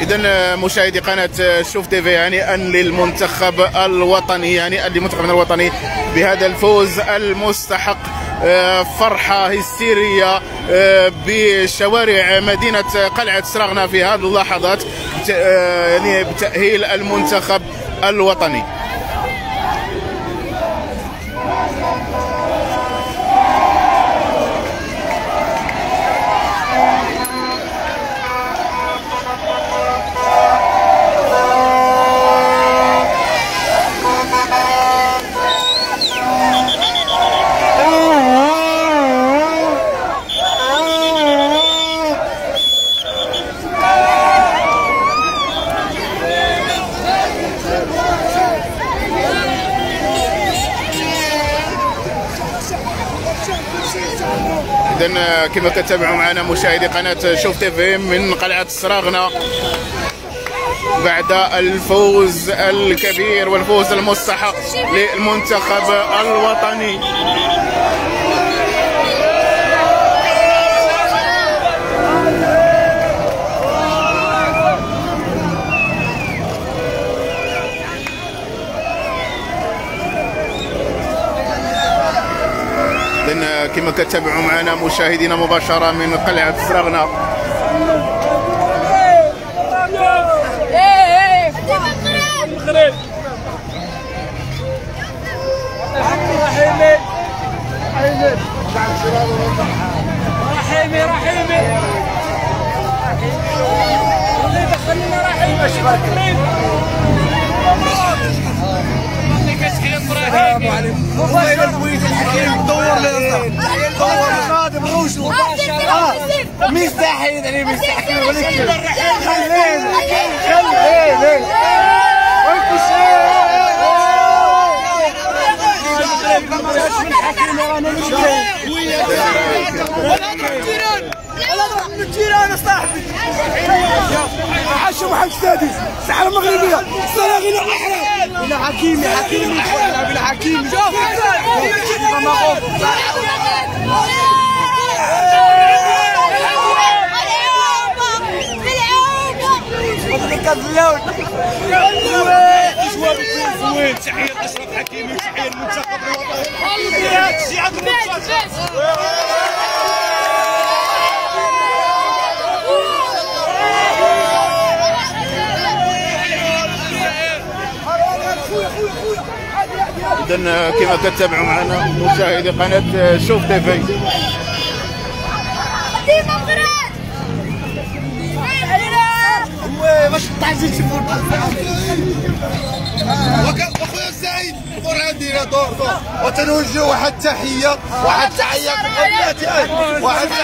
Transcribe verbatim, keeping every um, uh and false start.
إذا مشاهدي قناة شوف تيفي، هنيئا للمنتخب الوطني، هنيئا لمنتخبنا الوطني بهذا الفوز المستحق. فرحة هستيرية بشوارع مدينة قلعة سراغنا في هذه اللحظات، يعني بتأهيل المنتخب الوطني. إذن كما كتابعوا معنا مشاهدي قناة شوف تيفي من قلعة سراغنا بعد الفوز الكبير والفوز المستحق للمنتخب الوطني. كما كتابعوا معنا مشاهدينا مباشرة من قلعة سراغنا. رحيمي رحيمي اللي دخلنا رحيمي برافو عليك. مباشر الكويت الحكيم دور لنا دور خادم روشو مستحيل عليه مستحيل ولكن خلينا خلينا الجيران صاحبي عاشوا محمد السادس الساحه المغربيه صراغي الاحرار الى حكيمي حكيمي الى حكيمي شوف اللون زوين. تحيه اشرف حكيمي وتحيه المنتخب الوطني. إذن كما كتابعوا معنا مشاهدي قناة شوف تيفي. واش طاحتي تشوفوا واخويا سعيد دور عندي دور دور وتنوجه واحد التحيه واحد التحيه واحد